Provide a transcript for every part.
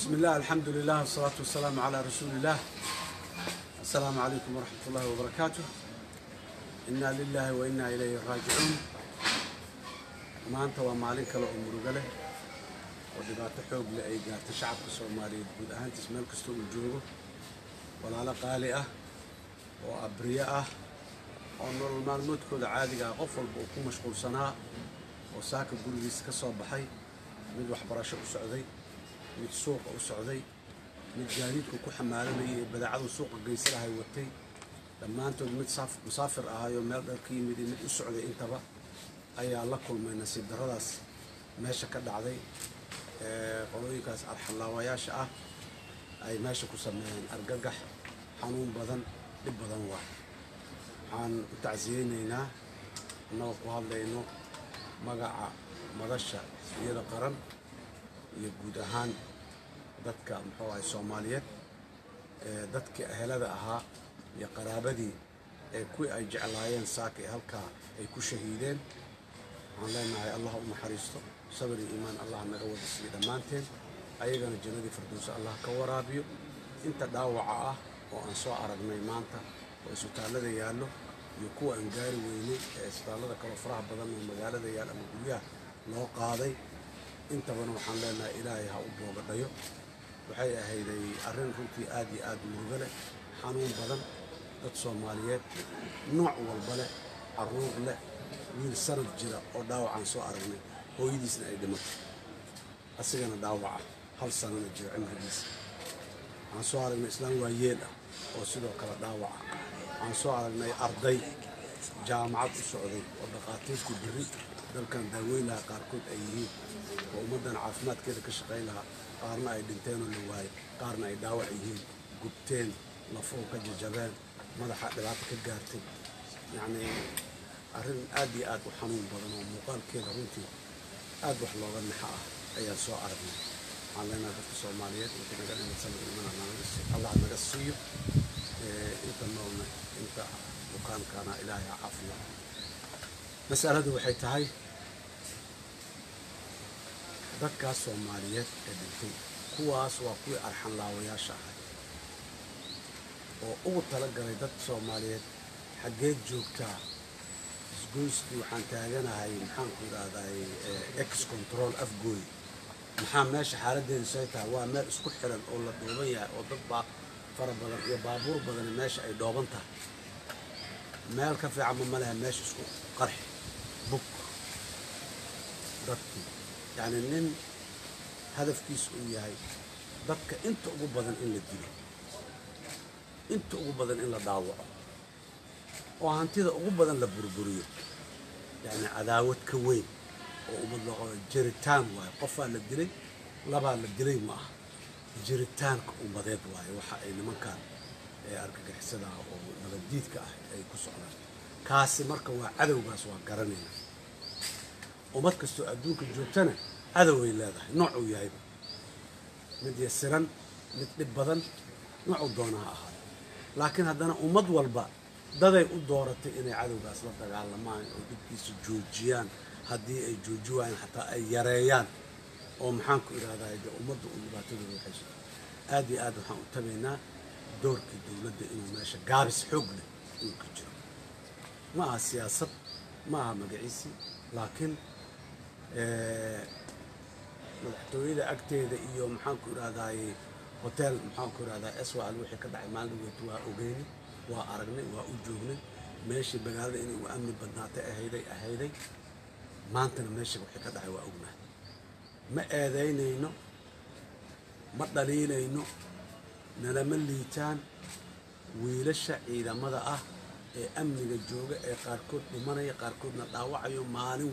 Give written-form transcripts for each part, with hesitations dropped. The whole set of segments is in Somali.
بسم الله الحمد لله والصلاة والسلام على رسول الله. السلام عليكم ورحمة الله وبركاته. إنا لله وإنا إليه راجعون. ما أنت ومالك له أمور ودبات حوق لأي قارت شعب الصومالي بود أنت اسمه كستو الجوجو ولا على قالئة وأبرياء ونور المعلومات كل عادي قفل بوكو مشغول سنة وساكن قول لي كسر بحي من وحبراشة السعودي من السوق السعودي من جانيتكم كحمالني بدعوا السوق الجيسرة هاي وتي لما أنتم مسافر يوم مالك مدي من السعودي انتبه أي الله كل ما نسيب درس ماشى كده علي قولي كاس الله وياش أي ماشى كسمين أرجح حنون بدن لبدن واحد عن تعزيننا نوقف هذا إنه مجا مدرسة سيرة قرن يجود هان دتك محور الصوماليات دتك أهلها أها يقرابدي كوي أي جعلاين ساكي هلكا أي كو شهيدين علينا اللهم حريصته صبر إيمان الله نجود السيدة مانتين أيضا الجنة فردوس الله كورابيو أنت داوعة وأنصار أرجمي مانتا وسؤال هذا يالله يكون أنجاري ويني سؤال هذا كله فرح بدن المجال هذا يالله مقوليه لو قاضي أنت بنو حملنا إلهي هؤلاء بديو وحي هيدي أرين كنتي آدي مرجلة حنون بدن الصوماليات نوع والبلة الروح له ويرسل الجرا أو داوع عن سؤال أرجمي هو يدي سنة دمك أسيجنا داوعة هل سنة الجرا عمر ديس عن سؤال الإسلام ويلا وسيدو كلا داوعة عن سؤال أرضي جامعة السعودية ودقاتيش بري دل كان داويلها قاركود أيهين ومدن عافمات كده كشقيلها قارنا أي دنتين اللواي قارنا أي داوع أيهين قبتين لفوق كججبان مدح دبعتك الجارتين يعني أرين آدي وحنون بدن ومقال كده رنتي أدوح لغة النحاة أي سؤال عربي علينا في الصوماليات وكنا قاعدين نتسلم من الله نقصيه أنت نورنا أنت وكان إلهي عافية مسألة وحيت هاي ذكر الصوماليات الدين كواس وكوي أرحم الله ويا شاهد وأول تلقى ذات الصوماليات حقيت جوكتا سجوستي وحنتاجنا هاي محن كذا هاي إكس كنترول أفجوي محن ماشي حالة دين سيتها هو ما اسكت حرن أول الدوبية وضبع فرب بدن يا بابور بدن ماشي أي دوبنتها مالك في عم مالها ماشي اسكت قرح بوك دتك يعني إن هدف كيس هاي دتك أنت أبو بدن إلا الدنيا أنت أبو بدن إلا دعوة وأنت إذا أبو بدن لبربرية يعني عداوة كوين وأبو بدن جريتان واي قفا للدلي لبا للدلي معه جريتان ومضيت واي وحق إن مكان أركج حسنا ونبديت أي كسرنا كاسي مركب وعدو بس وقرنينا ومركز تؤدوك الجوتنا عدو إلا ده نوع وياهيب مدي السرن مثل بدن نوع دونها أخر لكن هذانا ومض والبا ده يقول إني عدو بس لا تقال ما ودبكيس جوجيان هدي أي جوجوان حتى أي يريان ومحنك إلى هذا يد ومض والبا تدري حاجة آدي حن تبينا دورك الدولة إنه ماشى جابس حقله يكجر ما سياسة ما مجلسي لكن مدحتويدا أكتيدا إيو محان كورادا هوتيل محان كورادا أسوأ الوحي كدا عمال ويتوا أوجيني وأرجني وأوجوني ماشي بقالة إني وأمن بدناته أهيدي ما أنتنا ماشي وحي كدا وأوجنا ما آذينينو ما دليلينو نلمليتان ويلشة إذا ماذا أمن الجوجة قاركود لمن قاركود نطاوع يوم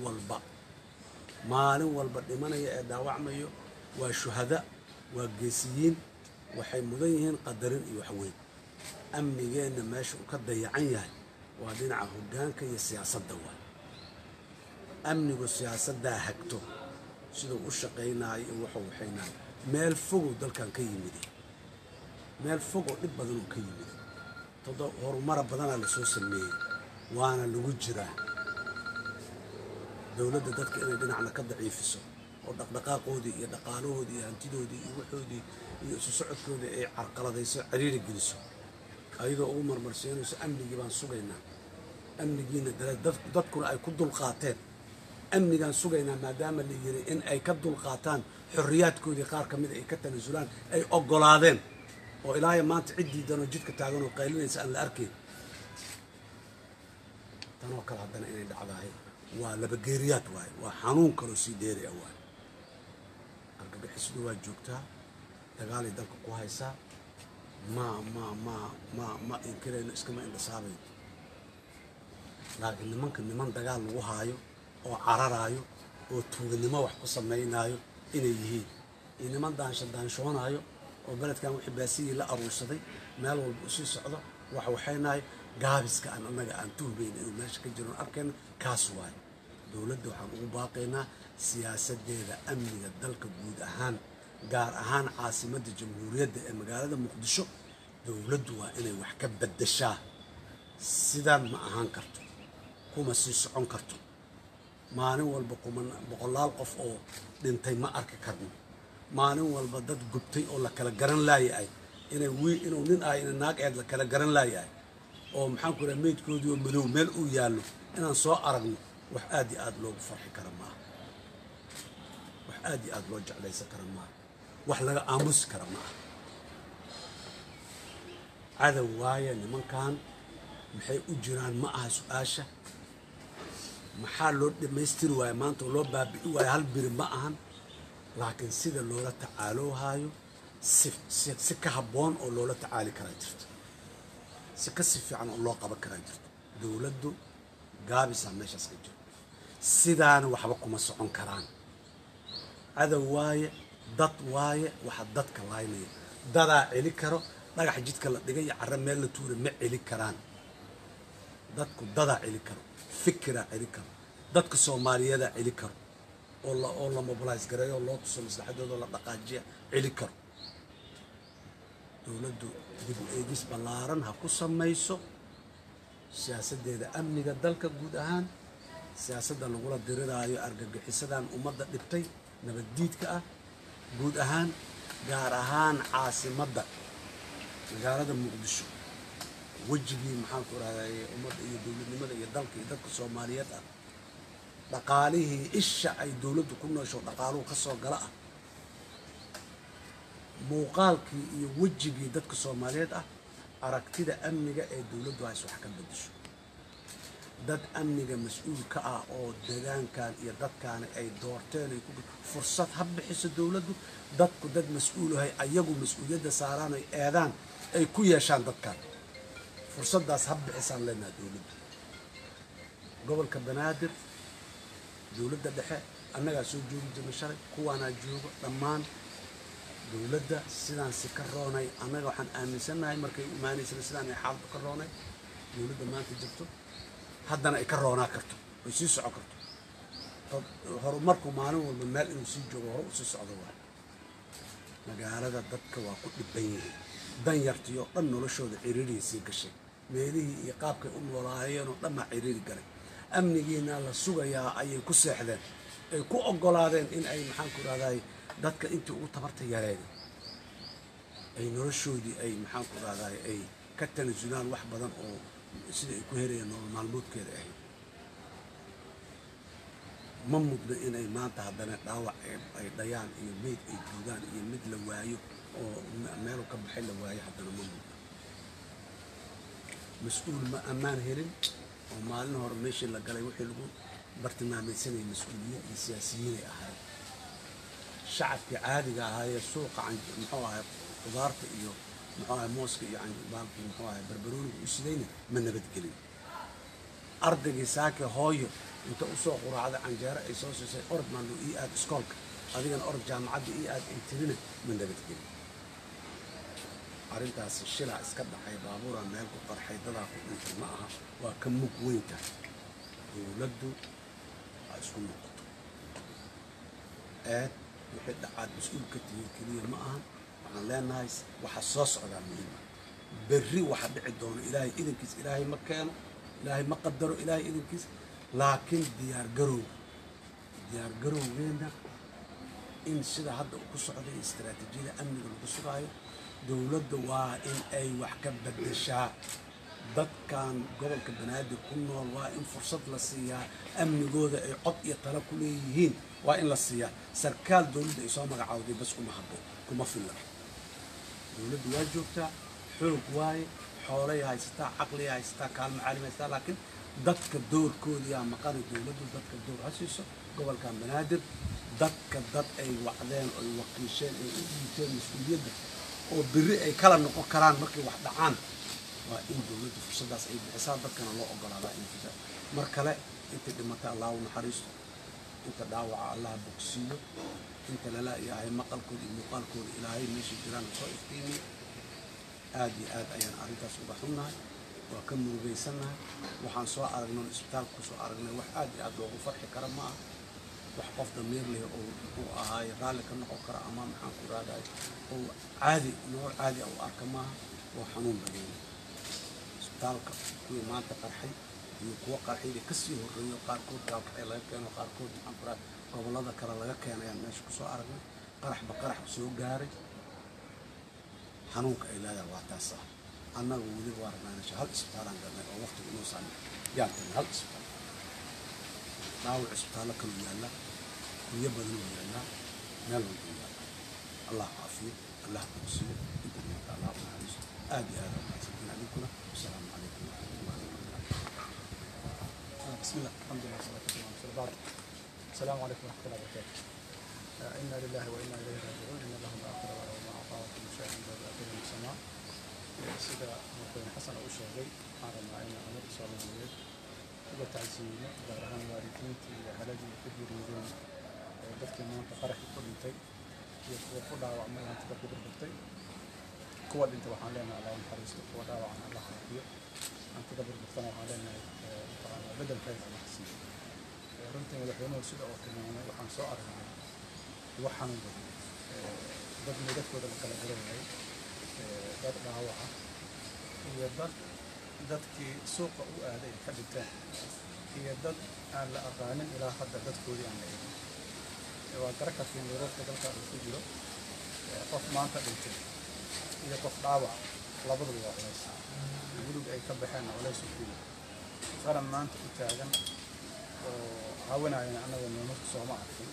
مالين والبا لمن داوع مايو والشهداء والجيسيين وحي مضيين قدرين يوحوين أمن جينا ماشي وكذا يعنيه وبين عهودان كي السياسة دوا أمن والسياسة ده هكتو سيدو الشقينا يوحو حينا مال فوق دل كان كيمدي مال فوق بدنو كيمدي تظهر مرة بدنا لسوس المية وأنا اللي وجرة دولة دتك إني بنعنا كضعيف السوق oo dhaqdhaqaaqoodii iyo dhaqaalahoodii iyo hantidoodii iyo waxoodii iyo isu socodkoodii ay carqaladayso ciriiri geliso ayadoo ugu marmarsiinayso amnigii baan sugaynaa amnigiina dadkuna ay ku dulqaateen amnigaan sugaynaa maadaama la yiri in ay ka dulqaataan xorriyaadkoodii qaar ka mid ay ka tanasulaan ay oggolaadeen oo ilaahay maanta ciddii danoo jidka taagan oo qaylinaysa aan la arkayn tanoo kale haddana inay dhacdahay waa labageeriyaad waaye waa xanuun kaloo sii dheeri ah waaye argagixisadu waa joogtaa dagaalay dalka ku haysaa ma inkirayno iskama indhasaabayn laakiin niman dagaal lagu haayo oo cararaayo oo tuuganimo wax ku samaynaayo inay yihiin iyo niman daanshoonaayo oo beledkan wixii baasiyii la aruursaday meel walba usii socdo waxaynahay gaabiska aan annaga aan tuhbayna inuu meesha ka jiro arkayna kaas waaye dowladda waxaan ugu baaqaynaa siyaasadeeda amniga dalka guud ahaan gaar ahaan caasimadda jamhuuriyadda ee magaalada muqdisho dowladdu waa inay wax ka beddeshaa sidaan ma ahaan karto kuma sii socon karto maalin walba boqolaal qof oo dhintay ma arki karno maalin walba dad gubtay oo la kala garan laayahay inuu nin ah ina naag eed la kala garan laayahay oo maxaan ku rahaa meydkoodii oo madow meel uu yaallo inaan soo aragno wax aad iyo aad loogu farxi kara maaha wax aad iyo aad loo jeclaysan kara maaha wax laga aamusi kara maaha cadow waaye nimankan maxay u jiraan ma aha su-aasha maxaa loo dhammaystiri waaye maanta oo loo baabi'i waaye hal biri ma ahan laakiin sida loola tacaaloohaayo si ka habboon oo loola tacaali karaa jirto si ka si fiican oo loo qaban karaa jirto dowladdu gaabisaa meeshaas ka jiro sidaana waxba kuma socon karaan cadow waaye dad waaye waxa dadka laaynaya dadaa celi karo dhagax jidka la dhigay iyo carro meel la tuura ma celi karaan dadku dadaa celi karo fikiraa celi karo dadka soomaaliyeedaa celi karo oo la mobilize gareeyo oo loo tuso maslaxadooda la dhaqaajiya celi karo dowladdu dib u eegis ballaaran ha ku samayso siyaasadeeda amniga dalka guud ahaan siyaasadda lagula diriraayo argagixisadan ummadda dhibtay nabaddiidka ah guud ahaan gaar ahaan caasimadda magaalada muqdisho wejigii maxaan ku rahday ummadda iyo dowladnimada iyo dalka iyo dadka soomaaliyeed ah dhaqaalihii isha ay dowladdu ku noosho dhaqaaluhu ka soo gala ah muuqaalkii iyo wejigii dadka soomaaliyeed ah aragtida amniga ee dowladdu hays wax ka beddesho dad amniga mas-uul ka ah oo deegaankan iyo dadkaani ay doorteen ay fursad ha bixiso dowladdu dadku dad mas-uulahay ayagu mas-uuliyadda saaraan ay eedaan ay ku yeeshaan dadkan fursaddaas ha bixisaan leenaha dowladdu gobolka banaadir dowladda dhexe annagaa soo joogi jirna shalay kuwaanaa joogo dhammaan dowladda sidaan si ka roonay annaga waxaan aaminsannahay markay u imaanaysana sidaan ay xaaladu ka roonay dowladda maanta jirto haddana ay ka roonaa karto ay sii soco karto horumarku maalin walba meel inuu sii joogo hore u sii socdo waay magaalada dadka waa ku dhibban yihiin dan yartiyo dhan noloshooda ciriiriya sii gashay meelihii iyo qaabkay u noolaayeenoo dhan baa ciriiri galay amnigiina la sugayaa ayay ku seexdeen ay ku oggolaadeen in ay maxaan ku rahday dadka intii ugu tabarta yareeda ay noloshoodii ay maxaan ku rahday ay ka tanasulaan wax badan oo sida ay ku helayeen nolol maalmoodkeeda ahayd ma mudno inay maanta haddana dhaawac ay dhayaan iyo meyd ay joogaan iyo mid la waayo oo meelu ka baxay la waayo haddana ma mudno mas-uul ma ammaan helin oo maalin hore meeshii la galay wixii lagu bartilmaamaysanayay mas-uuliyiin iyo siyaasiyiinay ahayd shacabkii caadiga ahaayee suuqa muxuu ahay qudaarta iyo muxuu ahay mooska iyo baalkii muxuu ahay barbarooniga u sidayna ma nabadgelin ardaygii saake hooyo inta usoo quraacday canjeero ay soo siisay orod maandhow ii aad iskoolka adigana orod jaamacadda ii aad ay tirina ma nabadgelin arrintaasi shilaa iska dhacay baabuura meel ku qarxay dadaa ku dhintay ma aha waa ka mug weyn tahay dowladdu ha isku noqoto eed wixii dhacaad mas-uul ka tihiin keliya ma ahan waxaan leenahay waxa soo socdaa muhiima berri waxa dhici doono ilaahay idinkiis ilaahay ma keeno ilaahay ma qadaro ilaahay idinkiis laakiin diyaargarowgeena in sida hadda ku socday istiraatiijiyada amniga lagu sugaayo dowladda waa in ay wax ka beddeshaa dadkan gobolka banaadir ku nool waa in fursad la siiyaa amnigooda ay cod iyo talo ku leeyihiin waa in la siiyaa sarkaal dowladda ay soo magacawday bas kuma filla dowladdu waa joogtaa xoog waaye xoolay haysataa caqli haysataa kaalmo caalami haysataa laakiin dadka doorkoodiyaa maqanay dowladdu dadka door ha siiso gobolkan banaadir dadka dad ay wacdeen oo ay wakiisheen ay u dhiibteen mas-uuliyadda oo berri ay kala noqon karaan markay wax dhacaan waa in dowladdu fursadaas ay bixisaa dadkana loo ogolaadaa in fisa mar kale inta dhimata allah u naxariisto inta dhaawaca allah bogsiiyo inta lala yahay maqalkooda iyo muuqaalkooda ilaahay meesha jiraan soo iftiimiyo aad iyo aad ayaan arrintaas uga xunnahay waa ka murugaysannahay waxaan soo aragnay isbitaalka ku soo aragnay wax aad iyo aad loogu farxi kara ma aha wax qof damiir leh oo muxuu ahaay raalli ka noqon kara ama maxaan ku raadaay oo caadi nool caadi u arka maaha oo xanuun badan isbitaalka kuwii maanta qarxay iyo kuwa qarxayda kasii horreeyo qaarkood gaalkacay laga keeno qaarkood maxaan ku raad gobollada kale laga keenayaan meesha ku soo aragnay qaraxba qarax soo gaaray xanuunka ay leedahay waa taas ah annaga weliba waa rabnaa hal isbitaalaan galnay oo waqtiga inoo saamay yaan tagnay hal isbitaal dhaawac isbitaallo kaloo yaalla guryo badan oo yaallaa meel walba yaalla allah caafiyo allah bogsiyo inta dhimata allah u naxariisto aad iyo aad umahadsantiin adinkuna wasalaamu calaykum waraxmatullahi wabarakaatu بسم الله الحمد لله والصلاة والسلام على رسول الله. السلام عليكم ورحمة الله وبركاته. إنا لله وإنا إليه راجعون. إن الله ما أخذ وما أعطى وكل شيء عند بأخذ من السماء. سيدة مقيم حسن أو شيخي على ما أين أمر صلى الله عليه وسلم. إذا تعزينا دارهم واردين في هلاجي كبير يدين بدك ما أنت قرح كل شيء يقول وعمل أنت كبير بدتي. كوا اللي أنت وحالنا على الحريص كوا دعوة عن الله خير. أنت كبير بدتنا وحالنا بدل كذا محسن runtii madaxweynuhu sida oo tilmaamay waxaan soo aragnay wax xanuun badan dad midabkooda la kala garanayay dad dhaawaca iyo dadkii suuqa u aaday ka dhinteen iyo dad aan la aqaanin ilaa hadda dadkoodii aan la eegin waa garan kartiin duruufta dalka uu ku jiro qof maanta dhintay iyo qof dhaawac labaduba waa culays gudug ay ka baxeen culays ku jiro qaran maanta u taagan oo caawinayana annaga nimanka sooma arkin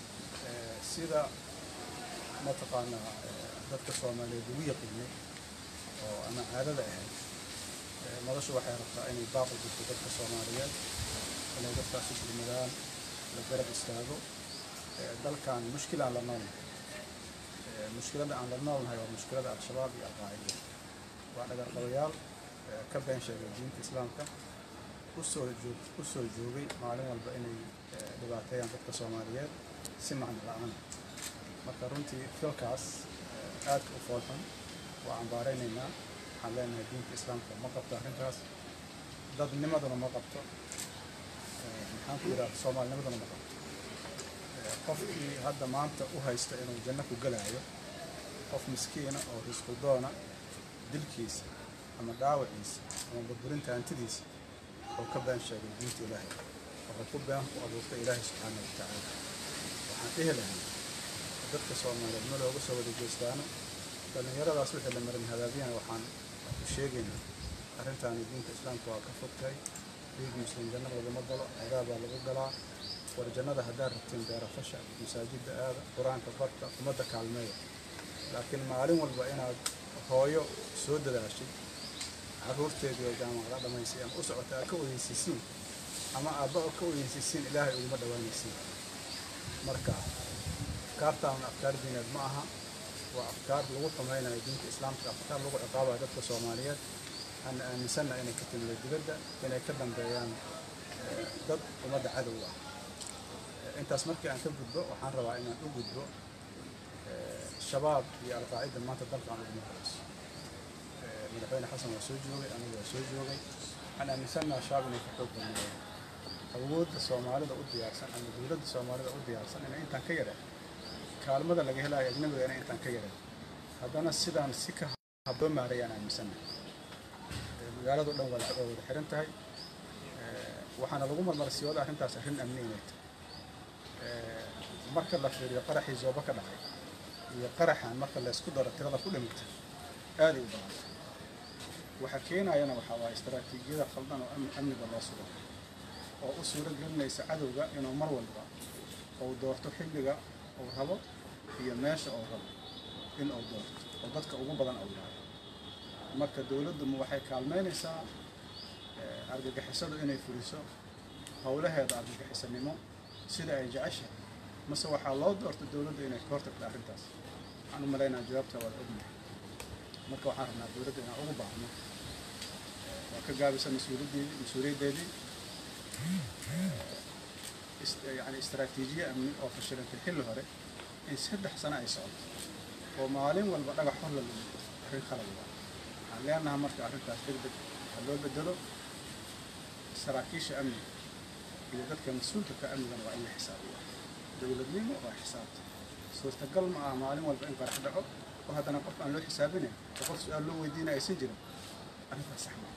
sida mataqaanaa dadka soomaaliyeed ugu yaqiinay oo ama caadada ahayd noloshu waxay rabtaa inay baaqu jirto dadka soomaaliyeed inay dadkaasi gurmadaan la garab istaago dalkan mushkilaan la noolnahay mushkilada aan la noolnahay waa mushkilada al-shabaab iyo al-qaacida waa dhagarqabayaal ka been sheegay diinta islaamka usoo joogay maalin walba inay dhibaateeyaan dadka soomaaliyeed si macno la-aan marka runtii filkaas aadka u foolxun waa cambaaraynaynaa waxaan leenahay diinta islaamka ma qabto arrintaas dadnimaduna ma qabto maxaan ku yidhaha soomaalinimaduna ma qabto qofkii hadda maanta u haysta inuu janno ku galaayo qof miskiina oo risqu doona dilkiisa ama dhaawaciisa ama burburinta hantidiisa oo ka been sheegay diinta ilaahay wuxuu ku been ku abuurtay ilaahay subxaanahu wa tacaala waxaan dhihi lahay dadka soomaaliyeed ma looga soo wada jeestaano dhallinyaradaas wixii la marin hadaabiyana waxaan u sheegaynaa arrintaani diinta islaamka waa ka fogtahay dhiig muslim janno laguma galo cadaabaa lagu galaa war jannada haddaad rabtiin beerafasha masaajidda aada qur-aanka barta ummadda kaalmeeya laakiin maalin walba inaad hooyo soo dadaashay caruurteedii oo jaamacada dhamaysay ama u socota aad ka weyeysiisiin ama aabba oo ka weyeysiisiin ilaahay uguma dhawaanaysiin marka afkaartaan afkaar diineed ma aha waa afkaar lagu xumaynayo diinta islaamka afkaar lagu ciqaabayo dadka soomaaliyeed aan aaminsanna inay ka timida dibadda inay ka dambeeyaan dad ummadda cadow ah intaas markii aan ka gudbo waxaan rabaa inaan u gudbo shabaab iyo al-qaacida maanta dalka aan uguma horeyso madaxweyne xasan waa soo joogay anigu waa soo joogay waxaan aaminsannaha shabaab inay ka xoog badnaayeen awoodda soomaalida u diyaarsan ama dowladda soomaalida u diyaarsan inay intaan ka yareen kaalmada laga helayo ajnabiga inay intaan ka yareen haddana sidaan si ka haboo maarayaan aaminsannahay magaaladu dhan waa wada xiran tahay waxaana lagu marmarsiyooda arrintaas arrin amni inay tahay marka la fiiriyo qaraxii Zooba ka dhacay iyo qaraxan marka la isku daro tirada ku dhimatay aad ay u badan waxa keenayana waxa waa istaraatiijiyada khaldan oo amniga loo sugo oo u suura gelinaysa cadowga inuu mar walba oo doorto xilliga oo rabo iyo meesha oo rabo in uu doorto oo dadka ugu badan oo yahay marka dawladdu waxay kaalmeynaysaa argagixisadu inay fuliso hawlaheeda argagixisanimo sida ay jeceshahay mase waxaa loo doorto dawladda inay ka hortagto arrintaas waxaan u malaynaa jawaabta waa ognahay marka waxaan rabnaa dawladda inaan ugu baahno waa ka gaabisa mas-uuliyaddeedii يعني استراتيجية أمنية أو فشلت في الحل هره إن 3 سنة أي صعب ومعالم والبرنامج حول الحين خلوا لأنها مرت عرفت تقدر اللي بدلوا سراكيش أمني إذا ذاتك مسؤول كأمن وأي حسابية دولة ليمو وحساب صرت تقل مع معالم والبرنامج فرح دعو وهذا أنا قلت أن له حسابنا وقلت سؤال له ويدينا يسجل أنا فسحنا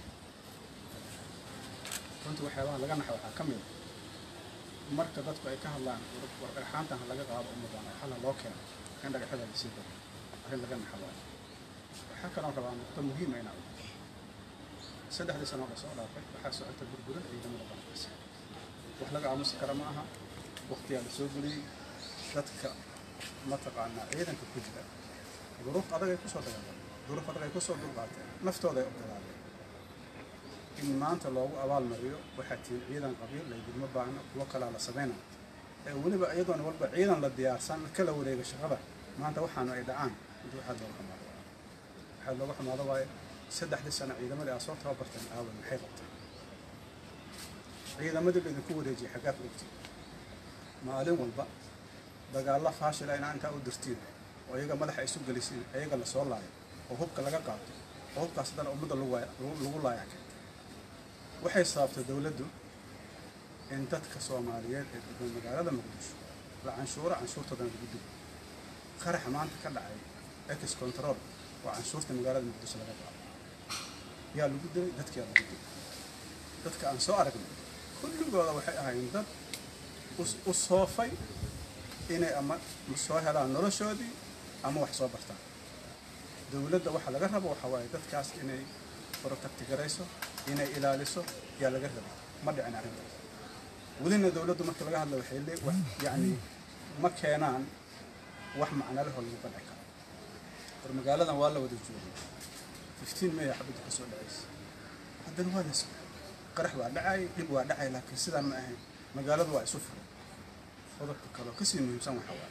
كنت وحيوان لقنا حكمل marka dadku ay ka hadlaan warqaxaanta laga qaado ummadana xal loo keeno kan dhagaxada la sii daro arrin laga naxalo waxa kale oo rabaa naqdo muhiim ah inaan saddexda sano oo soo dhaafay waxa socota burburin ciidamada bankiisa wax laga aamusi kara ma aha waqtiga la soo guliyay dadka ma taqaana ciidanka ku jira duruuf adag ay ku soo dagaalameen duruuf adag ay ku soo dulqaateen naftooda ay u dagaalameen in maanta loogu abaal mariyo waxa tiin ciidan qabiil la yidhi ma baahna kuwa kala la sameeyna waliba iyadoon walba ciidan la diyaarsan kala wareega shaqada maanta waxaanu ay dhacaan intuu waxa looga xumaado waay 3 sano ciidamada ay soo tababarteen aawad maxay qabteen ciidamadii bay ku wareejiyay xagaad waqti maalin walba dagaal faashil ay inta u dirtiin oo iyaga madaxa isu galisay iyaga la soo laayo oo hubka laga qaato oo hubkaas dad ummadda lagu laayay waxay sababtay dawladdu in dadka Soomaaliyeed ee magaalada Muqdisho la canshuurtooda lagu dib qarax maanta ka dhacay ex control oo canshuurta magaalada Muqdisho laga qaado yaa lagu dilay dadka aan soo aragnay kulligooda waxay ahaayeen dad u soofay inay ama soo helaan noloshoodii ama wax soo bartaan dawladda waxa laga rabo waxa waaye dadkaas inay protect garayso inay ilaaliso yaa laga rabo ma dhicin arrintaas ولنا دولته marka laga hadlo waxay leeyahay yani ma keenaan wax macna leh oo lagu qanci karo war magaaladan waa la wada joogay 15 May xabada ka soo dhacaysay haddana waa la qarax waa dhacay dib waa dhacay laakiin sidan ma ahayn magaaladu waa isu furan qodobka kale ka sii muhiimsan waxa waa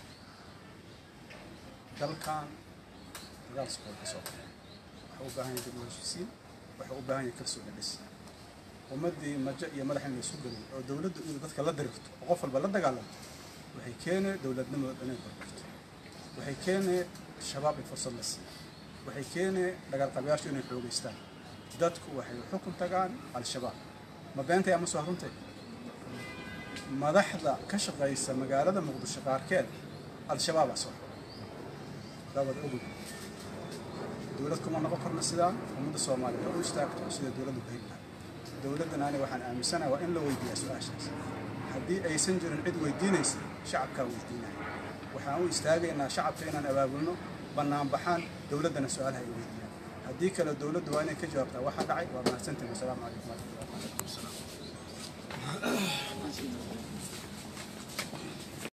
dalkan dagaal ka soo waxa u baahan yahay heshiisiin waxa u baahan yahay kalsooni dhis ummadii maja iyo madaxna la soo galay oo dawladdu iyo dadka la dirigto oo qof walba la dagaalamo waxay keenay dawladnimo inay kororto waxay keenay shabaab fursad la siiyo waxay keenay dagaal qabiyaashu inay xoogeystaan dadku waxay xukun tagaan al-shabaab ma beentay ama soo runtay madaxda ka shaqeysa magaalada Muqdisho qaarkeed al-shabaab asoo dawlad ugu dawladku ma noqon karna sida ummadda Soomaaliyeed oo istaagto sida dawladdu ku hay'ad dawladdan ani waxaan aaminsanahay waa in la weydiiyo su'aashaas haddii aysan jirin cid weydiinaysa shacabka weydiinaya waxaan u istaagaynaa shacabka inaan abaabulno banaan baxaan dawladdana su'aalaha ay weydiiyaan haddii kale dawladdu waa inay ka jawaabtaa waxa dhacay waa mahadsantahay. Assalaamu calaykum wa rahmatullahi wa barakatuh.